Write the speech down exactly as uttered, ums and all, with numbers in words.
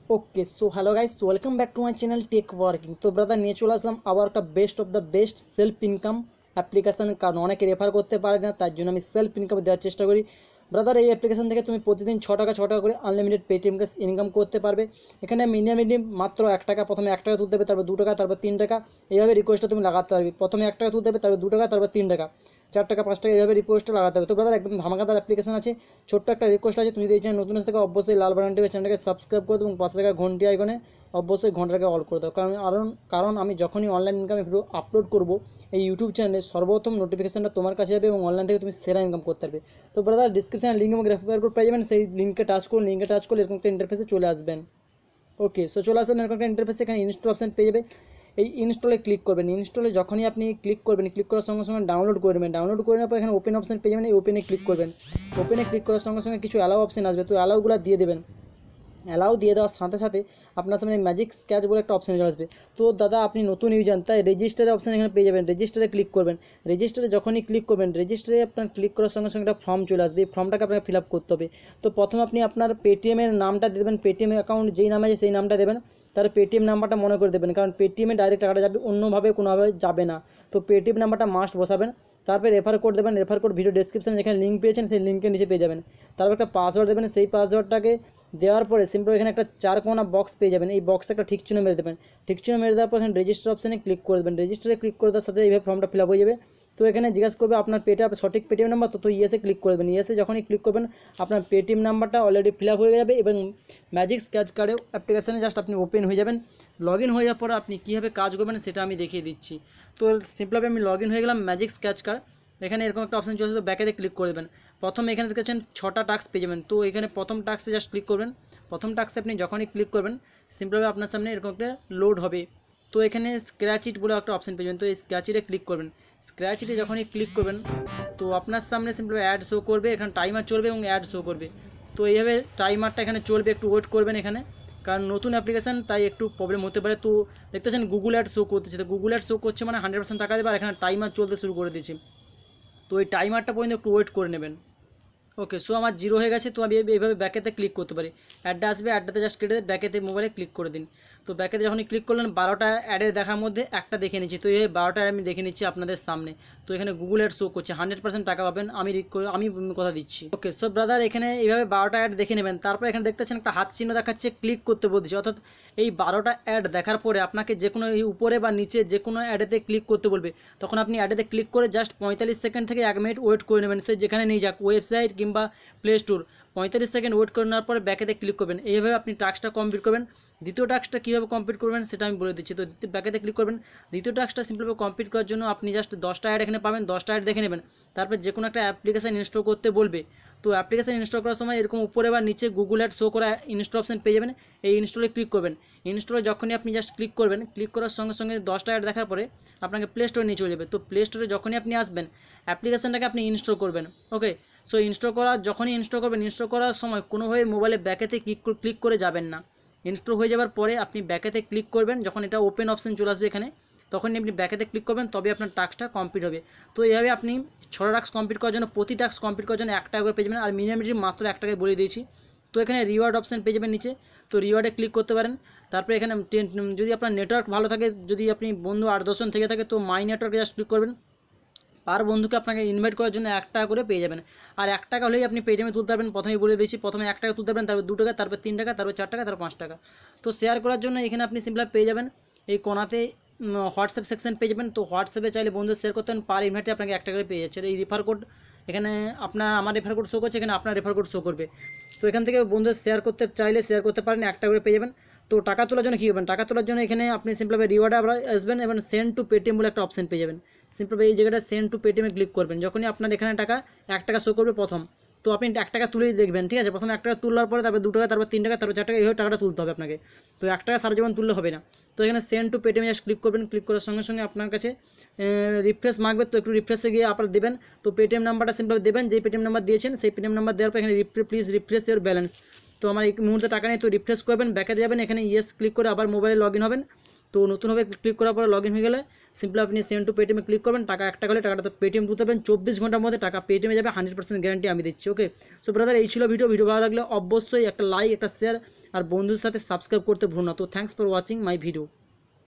Okay so hello guys welcome back to my channel tech working. तो brother নিয়ে চলে আসলাম আবার একটা best of the best self income application. কারণ অনেকে রেফার করতে পারে না, তার জন্য আমি সেলফ ইনকাম দেওয়ার চেষ্টা করি। ব্রাদার এই অ্যাপ্লিকেশন থেকে তুমি প্রতিদিন ছ টাকা ছ টাকা করে আনলিমিটেড পেটিএম ক্যাশ ইনকাম করতে পারবে। এখানে মিনিমাম মাত্র এক টাকা, প্রথমে এক টাকা তুলতে হবে, তারপর দু টাকা, তারপর তিন টাকা, এইভাবে রিকোয়েস্টটা তুমি লাগাতে পারবে। প্রথমে এক টাকা তুলতে হবে, তারপর দু টাকা, তারপর তিন টাকা, চার টাকা, পাঁচ টাকা, এইভাবে রিকোয়েস্টটা লাগাতে হবে। তো ব্রাদার একদম ধামাকাদার অ্যাপ্লিকেশন আছে। ছোট্ট একটা রিকোয়েস্ট আছে, তুমি যদি এই চ্যানেল নতুন থেকে অবশ্যই লাল বাটনটি চ্যানেলটাকে সাবস্ক্রাইব করে দেবো এবং পাশে থাকা ঘন্টি আইকনে অবশ্যই ঘন্টাটাকে অল করে দাও। কারণ কারণ কারণ আমি যখনই অনলাইন ইনকামে ভিডিও আপলোড করব এই ইউটিউব চ্যানেলে সর্বপ্রথম নোটিফিকেশনটা তোমার কাছে যাবে এবং অনলাইন থেকে তুমি সেরা ইনকাম করতে পারবে। তো ব্রাদার ডিসক্রিপশনে লিঙ্ক এবং রেফার কোড পেয়ে যাবেন, সেই লিঙ্কে টাচ করুন। লিঙ্কে টাচ করলে এরকম একটা ইন্টারফেসে চলে আসবেন। ওকে সো চলে আসবেন এরকম একটা ইন্টারফেসে, এখানে ইনস্টল অপশন পেয়ে যাবে। এই ইনস্টলে ক্লিক করবেন। ইনস্টলে যখনই আপনি ক্লিক করবেন, ক্লিক করার সঙ্গে সঙ্গে ডাউনলোড করে নেবেন। ডাউনলোড করে নেওয়ার পর এখানে ওপেন অপশন পেয়ে যাবেন, এই ওপেনে ক্লিক করবেন। ওপেনে ক্লিক করার সঙ্গে সঙ্গে কিছু অ্যালাউ অপশন আসবে, তো অ্যালাউগুলো দিয়ে দেবেন। অ্যালাউ দিয়ে দেওয়ার সাথে সাথে আপনার সামনে ম্যাজিক স্ক্যাচ বলে একটা অপশন চলে আসবে। তো দাদা আপনি নতুন ইউজার, তাই রেজিস্টারের অপশন এখানে পেয়ে যাবেন। রেজিস্টারে ক্লিক করবেন। রেজিস্টারে যখনই ক্লিক করবেন, রেজিস্টারে আপনার ক্লিক করার সঙ্গে সঙ্গে একটা ফর্ম চলে আসবে। এই ফর্মটাকে আপনাকে ফিল আপ করতে হবে। তো প্রথমে আপনি আপনার পেটিএমের নামটা দিয়ে দেবেন। পেটিএম অ্যাকাউন্ট যেই নামে আছে সেই নামটা দেবেন, তার পেটিএম নাম্বারটা মনে করে দেবেন, কারণ পেটিএমে ডাইরেক্ট টাকাটা যাবে, অন্যভাবে কোনোভাবে যাবে না। তো পেটিএম নাম্বারটা মাস্ট বসাবেন। তারপর রেফার কোড দেবেন। রেফার কোড ভিডিও ডেসক্রিপশনে যেখানে লিঙ্ক পেয়েছেন সেই লিঙ্কের নিচে পেয়ে যাবেন। তারপর একটা পাসওয়ার্ড দেবেন। সেই পাসওয়ার্ডটাকে দেওয়ার পরে সিম্পল এখানে একটা চার কোনা বক্স পেয়ে যাবেন। এই বক্সে একটা ঠিক চিহ্ন মেরে দেবেন। ঠিক চিহ্ন মেরে দেওয়ার পর এখানে রেজিস্টার অপশানে ক্লিক করে দেবেন। রেজিস্টারে ক্লিক করে দেওয়ার সাথে এইভাবে ফর্মটা ফিল আপ হয়ে যাবে। তো এখানে জিজ্ঞাসা করবে আপনার পেটিএম সঠিক পেটিএম নাম্বার, তো তো ইয়েসে ক্লিক করে দেবেন। ইয়েসে যখনই ক্লিক করবেন আপনার পেটিএম নাম্বারটা অলরেডি ফিল আপ হয়ে যাবে এবং ম্যাজিক স্ক্যাচ কার্ডেও অ্যাপ্লিকেশানে জাস্ট আপনি ওপেন হয়ে যাবেন। লগ ইন হয়ে যাওয়ার পর আপনি কীভাবে কাজ করবেন সেটা আমি দেখিয়ে দিচ্ছি। তো সিম্পলভাবে আমি লগ ইন হয়ে গেলাম ম্যাজিক স্ক্যাচ কার্ড। এখানে এরকম একটা অপশন চলছে, তো ব্যাকেতে ক্লিক করে দেবেন। প্রথমে এখানে দেখেছেন ছটা টাস্ক পেয়ে যাবেন। তো এখানে প্রথম টাস্কে জাস্ট ক্লিক করবেন। প্রথম টাস্কে আপনি যখনই ক্লিক করবেন সিম্পলভাবে আপনার সামনে এরকম একটা লোড হবে। তো এখানে স্ক্র্যাচ ইট বলে একটা অপশন পেয়ে যাবেন। তো এই স্ক্র্যাচ ইটে ক্লিক করবেন। স্ক্র্যাচ ইটে যখনই ক্লিক করবেন তো আপনার সামনে সিম্পল অ্যাড শো করবে, এখানে টাইমার চলবে এবং অ্যাড শো করবে। তো এইভাবে টাইমারটা এখানে চলবে, একটু ওয়েট করবেন এখানে, কারণ নতুন অ্যাপ্লিকেশান তাই একটু প্রবলেম হতে পারে। তো দেখতেছেন গুগল অ্যাড শো করতেছে, তো গুগল অ্যাড শো করছে মানে হান্ড্রেড পার্সেন্ট টাকা দেবে, আর এখানে টাইমার চলতে শুরু করে দিয়েছি। তো এই টাইমারটা পর্যন্ত একটু ওয়েট করে নেবেন। ওকে সো আমার জিরো হয়ে গেছে। তো আমি এইভাবে ব্যাকেতে ক্লিক করতে পারি। অ্যাডটা আসবে, অ্যাডটাতে জাস্ট কেটে ব্যাকেতে মোবাইলে ক্লিক করে দিন। তো ব্যাকেতে যখনই ক্লিক করলেন বারোটা অ্যাডের দেখার মধ্যে একটা দেখে নিচ্ছি। তো এই বারোটা আমি দেখে নিচ্ছি আপনাদের সামনে। তো এখানে গুগল অ্যাড শো করছে, হান্ড্রেড পার্সেন্ট টাকা পাবেন, আমি আমি কথা দিচ্ছি। ওকে সো ব্রাদার এখানে এইভাবে বারোটা অ্যাড দেখে নেবেন। তারপর এখানে দেখতেছেন একটা হাত চিহ্ন দেখাচ্ছে, ক্লিক করতে বলছে। অর্থাৎ এই বারোটা অ্যাড দেখার পরে আপনাকে যে কোনো এই উপরে বা নিচে যে কোনো অ্যাডেতে ক্লিক করতে বলবে। তখন আপনি অ্যাডেতে ক্লিক করে জাস্ট পঁয়তাল্লিশ সেকেন্ড থেকে এক মিনিট ওয়েট করে নেবেন। সে যেখানে নিয়ে যাক, ওয়েবসাইট কিংবা প্লে স্টোর, পঁয়তাল্লিশ সেকেন্ড ওয়েট করে নেওয়ার পরে ব্যাকেতে ক্লিক করবেন। এইভাবে আপনি টাস্কটা কমপ্লিট করবেন। দ্বিতীয় টাস্কটা কীভাবে কমপ্লিট করবেন সেটা আমি বলে দিচ্ছি। তো ব্যাকেতে ক্লিক করবেন। দ্বিতীয় টাস্কটা সিম্পলভাবে কমপ্লিট করার জন্য আপনি জাস্ট দশটা অ্যাড এখানে পাবেন, দশটা অ্যাড দেখে নেবেন। তারপর যে কোনো একটা অ্যাপ্লিকেশান ইনস্টল করতে বলবে। তো অ্যাপ্লিকেশান ইনস্টল করার সময় এরকম উপরে বা নিচে গুগল অ্যাড শো করা ইনস্টল অপশন পেয়ে যাবেন। এই ইনস্টলে ক্লিক করবেন। ইনস্টলে যখনই আপনি জাস্ট ক্লিক করবেন, ক্লিক করার সঙ্গে সঙ্গে দশটা অ্যাড দেখার পরে আপনাকে প্লে স্টোরে নিয়ে চলে যাবে। তো প্লে স্টোরে যখনই আপনি আসবেন অ্যাপ্লিকেশানটাকে আপনি ইনস্টল করবেন। ওকে সো ইনস্টল করা যখনই ইনস্টল করবেন, ইনস্টল করার সময় কোনোভাবে মোবাইলে ব্যাকেতে ক্লিক ক্লিক করে যাবেন না। ইনস্টল হয়ে যাওয়ার পরে আপনি ব্যাকেতে ক্লিক করবেন। যখন এটা ওপেন অপশন চলে আসবে এখানে, তখনই আপনি ব্যাকেতে ক্লিক করবেন, তবে আপনার টাস্কটা কমপ্লিট হবে। তো এইভাবে আপনি ছটা টাস্ক কমপ্লিট করার জন্য, প্রতি টাস্ক কমপ্লিট করার জন্য এক টাকা করে পেয়ে যাবেন। আর মিনিমাম মাত্র এক টাকায় বলে দিয়েছি। তো এখানে রিওয়ার্ড অপশন পেয়ে যাবেন নিচে, তো রিওয়ার্ডে ক্লিক করতে পারেন। তারপরে এখানে যদি আপনার নেটওয়ার্ক ভালো থাকে, যদি আপনি বন্ধু আট দশজন থেকে থাকে, তো মাই নেটওয়ার্কে জাস্ট ক্লিক করবেন। পার বন্ধুকে আপনাকে ইনভাইট করার জন্য এক টাকা করে পেয়ে যাবেন। আর এক টাকা হলেই আপনি পেটিএমে তুলতে পারবেন। প্রথমেই বলে দিয়েছি, প্রথমে এক টাকা তুলতে পারবেন, তারপর দু টাকা, তারপর তিন টাকা, তারপর চার টাকা, তারপর পাঁচ টাকা। তো শেয়ার করার জন্য এখানে আপনি সিম্পলি পেয়ে যাবেন এই কোনাতে হোয়াটসঅ্যাপ সেকশন পেয়ে যাবেন। তো হোয়াটসঅ্যাপে চাইলে বন্ধু শেয়ার করতে পারেন, পার ইনভাইটে আপনাকে এক টাকা করে পেয়ে যাচ্ছে। এই রেফার কোড এখানে আপনার আমার রেফার কোড শো করছে, এখানে আপনার রেফার কোড শো করবে। তো এখান থেকে বন্ধু শেয়ার করতে চাইলে শেয়ার করতে পারেন, এক টাকা করে পেয়ে যাবেন। তো টাকা তোলার জন্য কী করবেন, টাকা তোলার জন্য এখানে আপনি সিম্পলভাবে রিওয়ার্ডে আপনার আসবেন এবং সেন্ড টু পেটিএম বলে একটা অপশন পেয়ে যাবেন। সিম্পলভাবে এই জায়গাটা সেন্ড টু পেটিএমে ক্লিক করবেন। যখনই আপনার এখানে টাকা এক টাকা শো করবে প্রথম, তো আপনি এক টাকা তুলেই দেখবেন, ঠিক আছে। প্রথমে এক টাকা তুলবার পরে তারপর দু টাকা, তারপর তিন টাকা, তারপর চার টাকা, এইভাবে টাকাটা তুলতে হবে আপনাকে। তো এক টাকা সারা জীবন তুললে হবে না। তো এখানে সেন্ড টু পেটিএমে জাস্ট ক্লিক করবেন। ক্লিক করার সঙ্গে সঙ্গে আপনার কাছে রিফ্রেশ মাগবে, তো একটু রিফ্রেশে গিয়ে আপনার দেবেন। তো পেটিএম নাম্বারটা সিম্পল দেবেন, যেই পেটিএম নাম্বার দিয়েছেন সেই পেটিএম নাম্বার দেওয়ার পর এখানে প্লিজ রিফ্রেশ ইওর ব্যালেন্স। তো আমার এই মুহূর্তে টাকা নেই, তো রিফ্রেশ করবেন, ব্যাকে যাবেন, এখানে ইয়েস ক্লিক করে আবার মোবাইলে লগ ইন হবেন। তো তো নতুনভাবে ক্লিক করার পরে লগ ইন হয়ে গেলে সিম্পলি আপনি সেন্ড টু পেটিএমে ক্লিক করবেন, টাকা এক টাকা হলে টাকাটা তো পেটিএম ঢুকতে পারবেন, চব্বিশ ঘন্টার মধ্যে টাকা পেটিএমে যাবে, হান্ড্রেড পার্সেন্ট গ্যারান্টি আমি দিচ্ছি। ওকে, সো ব্রাদার এই ছিল ভিডিও। ভিডিও ভালো লাগলে অবশ্যই একটা লাইক, একটা শেয়ার আর বন্ধুদের সাথে সাবস্ক্রাইব করতে ভুলো না। তো thanks for watching my video.